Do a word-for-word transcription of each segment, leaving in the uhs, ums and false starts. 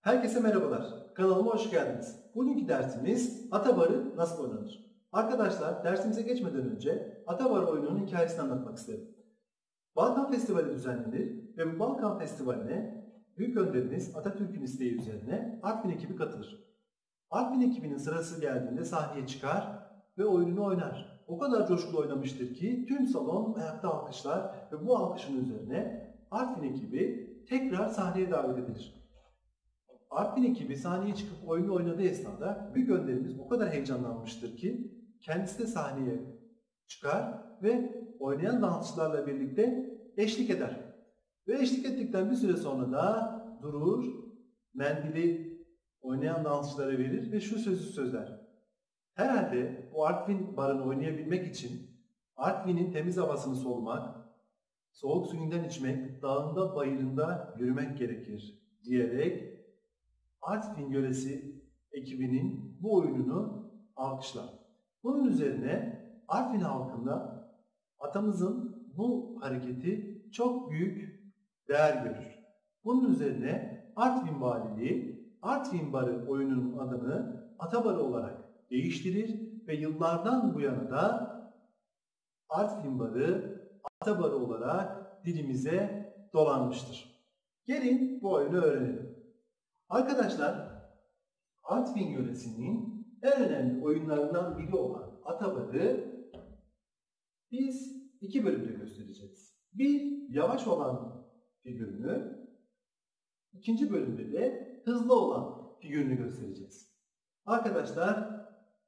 Herkese merhabalar. Kanalıma hoş geldiniz. Bugünkü dersimiz Atabarı nasıl oynanır? Arkadaşlar dersimize geçmeden önce Atabarı oyununun hikayesini anlatmak isterim. Balkan Festivali düzenlenir ve bu Balkan Festivali'ne büyük önderimiz Atatürk'ün isteği üzerine Artvin ekibi katılır. Artvin ekibinin sırası geldiğinde sahneye çıkar ve oyununu oynar. O kadar coşkulu oynamıştır ki tüm salon ayakta alkışlar ve bu alkışın üzerine Artvin ekibi tekrar sahneye davet edilir. Artvin ekibi sahneye çıkıp oyunu oynadığı esnada büyük önderimiz o kadar heyecanlanmıştır ki kendisi de sahneye çıkar ve oynayan dansçılarla birlikte eşlik eder. Ve eşlik ettikten bir süre sonra da durur, mendili oynayan dansçılara verir ve şu sözü söyler. Herhalde bu Artvin barını oynayabilmek için Artvin'in temiz havasını solumak, soğuk suyundan içmek, dağında bayırında yürümek gerekir diyerek Artvin yöresi ekibinin bu oyununu alkışlar. Bunun üzerine Artvin halkında atamızın bu hareketi çok büyük değer görür. Bunun üzerine Artvin Valiliği Artvin Barı oyununun adını Atabarı olarak değiştirir ve yıllardan bu yana da Artvin Barı Atabarı olarak dilimize dolanmıştır. Gelin bu oyunu öğrenelim. Arkadaşlar, Artvin yöresinin en önemli oyunlarından biri olan Atabarı biz iki bölümde göstereceğiz. Bir, yavaş olan figürünü, ikinci bölümde de hızlı olan figürünü göstereceğiz. Arkadaşlar,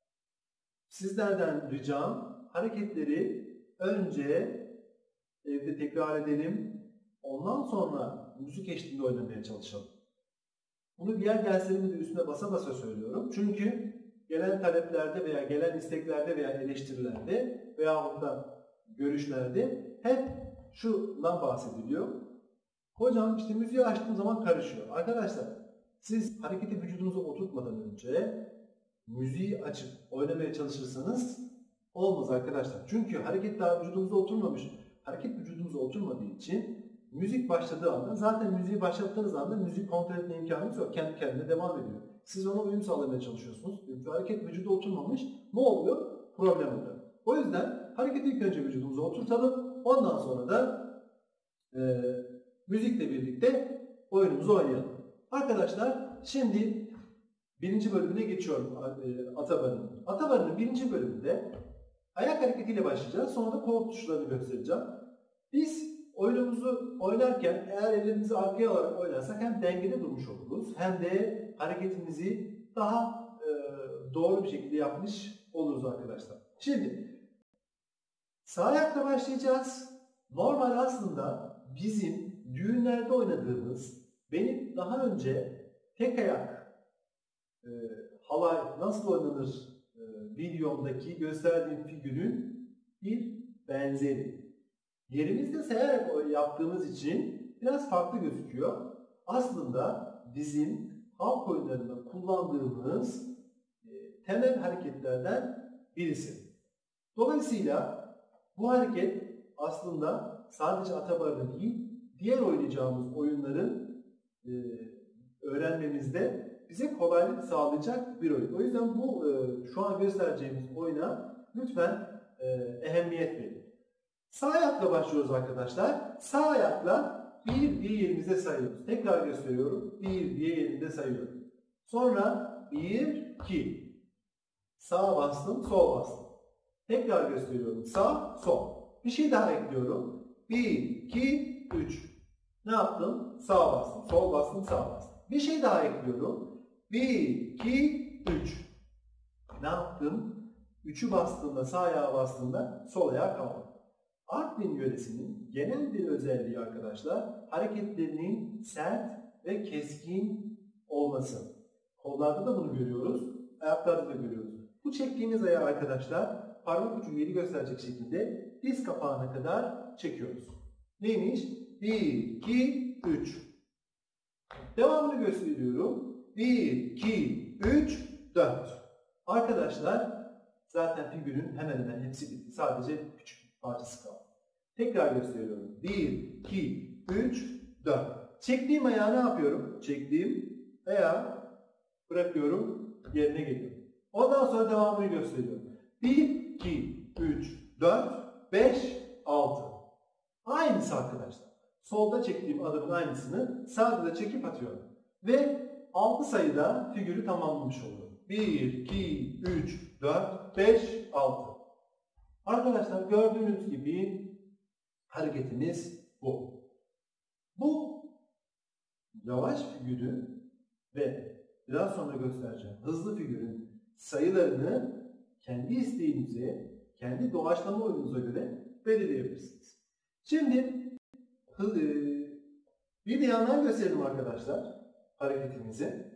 sizlerden ricam hareketleri önce evde tekrar edelim, ondan sonra müzik eşliğinde oynamaya çalışalım. Bunu diğer derslerimde de üstüne basa basa söylüyorum. Çünkü gelen taleplerde veya gelen isteklerde veya eleştirilerde veya da görüşlerde hep şundan bahsediliyor. Hocam işte müziği açtığım zaman karışıyor. Arkadaşlar siz hareketi vücudunuza oturtmadan önce müziği açıp oynamaya çalışırsanız olmaz arkadaşlar. Çünkü hareket daha vücudunuza oturmamış. Hareket vücudunuza oturmadığı için müzik başladığı anda, zaten müziği başlattığınız anda müziği kontrol etme imkanınız yok. Kendi kendine devam ediyor. Siz ona uyum sağlamaya çalışıyorsunuz. Hareket vücuda oturmamış. Ne oluyor? Problem oluyor. O yüzden hareketi ilk önce vücudumuza oturtalım. Ondan sonra da e, müzikle birlikte oyunumuzu oynayalım. Arkadaşlar şimdi birinci bölümüne geçiyorum e, Atabarı'nın. Atabarı'nın birinci bölümünde ayak hareketiyle başlayacağız. Sonra da kol tuşlarını göstereceğim. Biz oyunumuzu oynarken eğer ellerimizi arkaya alarak oynarsak hem dengede durmuş oluruz hem de hareketimizi daha e, doğru bir şekilde yapmış oluruz arkadaşlar. Şimdi sağ ayakla başlayacağız. Normal aslında bizim düğünlerde oynadığımız, benim daha önce tek ayak e, halay nasıl oynanır e, videomdaki gösterdiğim figürün bir benzeri. Yerimizde sayarak yaptığımız için biraz farklı gözüküyor. Aslında bizim halk oyunlarında kullandığımız e, temel hareketlerden birisi. Dolayısıyla bu hareket aslında sadece Atabarı'da değil, diğer oynayacağımız oyunların e, öğrenmemizde bize kolaylık sağlayacak bir oyun. O yüzden bu e, şu an göstereceğimiz oyuna lütfen e, ehemmiyet verin. Sağ ayakla başlıyoruz arkadaşlar. Sağ ayakla bir diye yerimizde sayıyoruz. Tekrar gösteriyorum. bir diye yerimde sayıyorum. Sonra bir, iki. Sağ bastım, sol bastım. Tekrar gösteriyorum. Sağ, sol. Bir şey daha ekliyorum. bir, iki, üç. Ne yaptım? Sağ bastım, sol bastım, sağ bastım. Bir şey daha ekliyorum. bir, iki, üç. Ne yaptım? üçü bastığımda, sağ ayağa bastığımda sol ayağa kaldım. Artvin yöresinin genel bir özelliği arkadaşlar, hareketlerinin sert ve keskin olması. Kollarda da bunu görüyoruz, ayaklarda da görüyoruz. Bu çektiğimiz ayağı arkadaşlar, parmak ucu yeri gösterecek şekilde diz kapağına kadar çekiyoruz. Neymiş? bir, iki, üç. Devamını gösteriyorum. bir, iki, üç, dört. Arkadaşlar, zaten figürün hemen hemen hepsi bitti. Sadece küçük parçası kaldı. Tekrar gösteriyorum. bir, iki, üç, dört. Çektiğim ayağı ne yapıyorum? Çektiğim veya bırakıyorum, yerine geliyor. Ondan sonra devamını gösteriyorum. bir, iki, üç, dört, beş, altı. Aynısı arkadaşlar. Solda çektiğim adımın aynısını sağda da çekip atıyorum. Ve altı sayıda figürü tamamlamış oluyorum. bir, iki, üç, dört, beş, altı. Arkadaşlar gördüğünüz gibi hareketimiz bu. Bu yavaş figürü ve biraz sonra göstereceğim hızlı figürün sayılarını kendi isteğinize, kendi doğaçlama oyununuza göre belirleyebilirsiniz. Şimdi bir de yandan gösterelim arkadaşlar hareketimizi.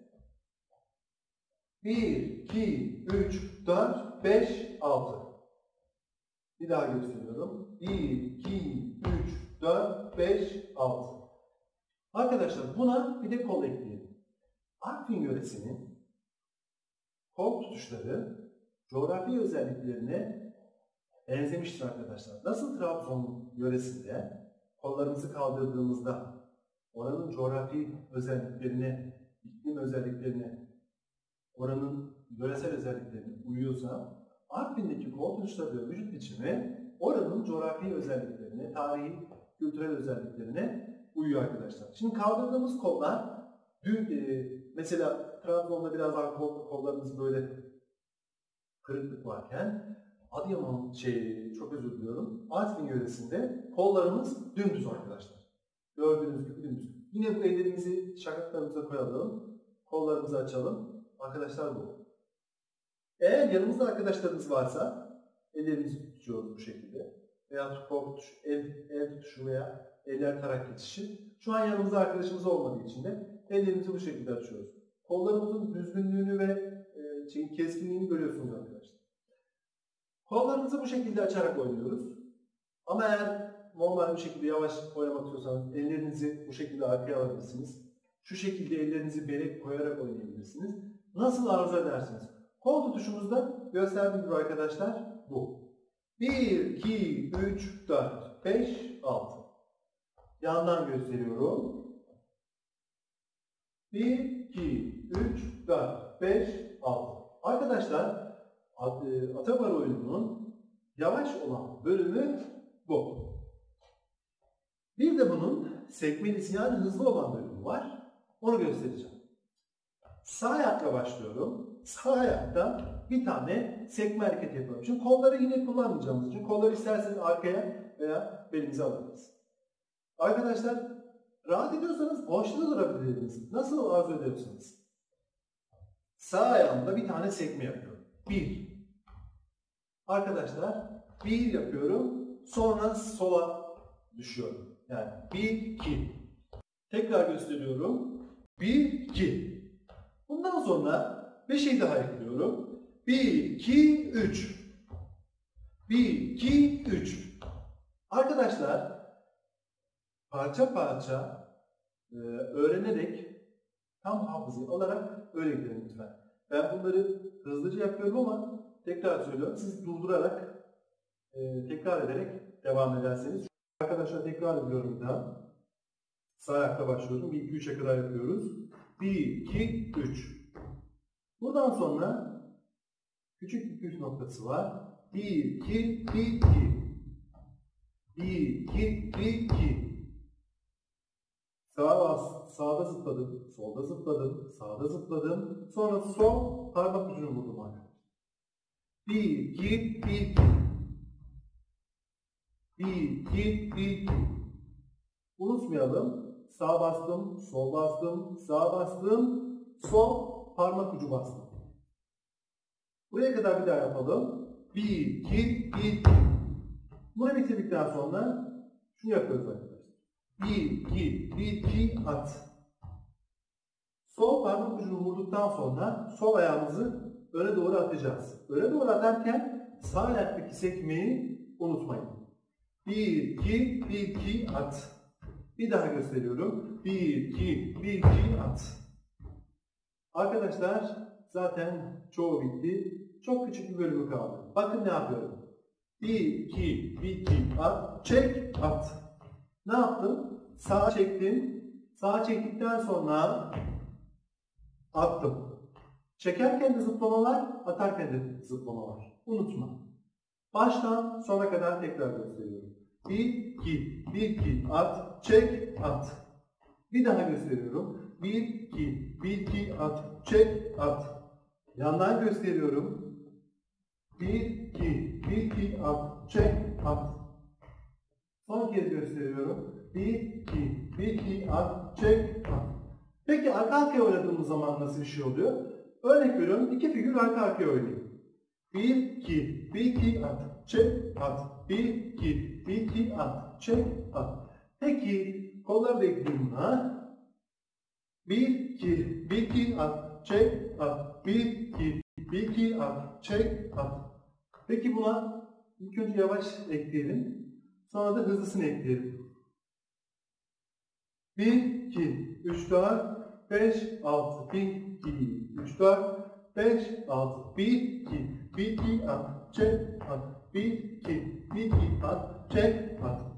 bir, iki, üç, dört, beş, altı. Bir daha gösteriyorum. bir, iki, üç, dört, beş, altı. Arkadaşlar buna bir de kol ekleyelim. Artvin yöresinin kol tutuşları coğrafi özelliklerine benzemiştir arkadaşlar. Nasıl Trabzon yöresinde kollarımızı kaldırdığımızda oranın coğrafi özelliklerine, iklim özelliklerine, oranın yöresel özelliklerine uyuyorsa, Artvin'deki kol tutuşları ve vücut biçimi oranın coğrafi özelliklerine, tarihi, kültürel özelliklerine uyuyor arkadaşlar. Şimdi kaldırdığımız kollar, dün, e, mesela Trabzon'da biraz daha kol, kollarımız böyle kırıklık varken, Adıyaman, şey, çok özür diliyorum, Artvin yöresinde kollarımız dümdüz arkadaşlar. Gördüğünüz gibi dümdüz. Yine bu ellerimizi şakaklarımıza koyalım, kollarımızı açalım. Arkadaşlar bu. Eğer yanımızda arkadaşlarımız varsa, ellerimizi tutuyoruz bu şekilde. Veya kol tutuşu, el, el tutuşu veya eller tarak geçişi. Şu an yanımızda arkadaşımız olmadığı için de ellerimizi bu şekilde açıyoruz. Kollarımızın düzgünlüğünü ve e, şeyin keskinliğini görüyorsunuz arkadaşlar. Kollarımızı bu şekilde açarak oynuyoruz. Ama eğer normal bir şekilde yavaş oynamak istiyorsanız ellerinizi bu şekilde arkaya alabilirsiniz. Şu şekilde ellerinizi belek koyarak oynayabilirsiniz. Nasıl arzu edersiniz? Kol tutuşumuzda gösterdiğim gibi arkadaşlar bu. bir, iki, üç, dört, beş, altı. Yandan gösteriyorum. bir, iki, üç, dört, beş, altı. Arkadaşlar Atabar oyununun yavaş olan bölümü bu. Bir de bunun sekmelisi yani hızlı olan bölümü var. Onu göstereceğim. Sağ ayakla başlıyorum. Sağ ayakta bir tane sekme hareketi yapıyorum. Çünkü kolları yine kullanmayacağımız için kolları isterseniz arkaya veya belinize alabiliriz. Arkadaşlar rahat ediyorsanız boşta durabilirsiniz. Nasıl arzu ediyorsanız. Sağ ayağımda bir tane sekme yapıyorum. Bir. Arkadaşlar bir yapıyorum. Sonra sola düşüyorum. Yani bir, iki. Tekrar gösteriyorum. bir, iki. Bundan sonra bir şey daha ekliyorum. bir, iki, üç. bir, iki, üç. Arkadaşlar parça parça e, öğrenerek tam hafızayı alarak öyle gidelim lütfen. Ben bunları hızlıca yapıyorum ama tekrar söylüyorum. Siz durdurarak e, tekrar ederek devam ederseniz. Arkadaşlar tekrar ediyorum bir daha. Sağ ayakta başlıyorum. bir, iki, üçe kadar yapıyoruz. bir, iki, üç. Buradan sonra küçük bir püf noktası var. bir, iki, bir, iki. bir, iki, bir, iki. Sağa bas, sağda zıpladım, solda zıpladım, sağda zıpladım. Sonra sol parmak ucunu vurdum arkadaşlar. bir, iki, bir, iki. bir, iki, bir, iki. Unutmayalım. Sağ bastım, sol bastım, sağ bastım, sol parmak ucu bastım. Buraya kadar bir daha yapalım. bir, iki, bir, iki. Bunu bitirdikten sonra şunu yapıyoruz arkadaşlar. bir, iki, bir, iki, at. Sol parmak ucunu vurduktan sonra sol ayağımızı öne doğru atacağız. Öne doğru atarken sağ ayaktaki sekmeyi unutmayın. bir, iki, bir, iki, at. Bir daha gösteriyorum. bir, iki, bir, iki, at. Arkadaşlar zaten çoğu bitti. Çok küçük bir bölümü kaldı. Bakın ne yapıyorum. bir, iki, bir, iki, at. Çek, at. Ne yaptım? Sağa çektim. Sağa çektikten sonra attım. Çekerken de zıplama var, atarken de zıplama var. Unutma. Baştan sona kadar tekrar gösteriyorum. bir, iki, bir, iki, at, çek, at. Bir daha gösteriyorum. bir, iki, bir, iki, at, çek, at. Yandan gösteriyorum. bir, iki, bir, iki, at, çek, at. Son kez gösteriyorum. bir, iki, bir, iki, at, çek, at. Peki arka arkaya oynadığımız zaman nasıl bir şey oluyor? Örnek veriyorum, iki figür arka arkaya oynayayım. bir, iki, bir, iki, at, çek, at. bir, iki, bir, iki, at, çek, at. Peki kolları da ekleyeyim buna. bir, iki, bir, iki, at, çek, at. bir, iki, bir, iki, at, çek, at. Peki buna ilk önce yavaş ekleyelim. Sonra da hızlısını ekleyelim. bir, iki, üç, dört, beş, altı, bir, iki, üç, dört, beş, altı, bir, iki, bir, iki, at, çek, at, bir, iki, bir, iki, at, çek, at.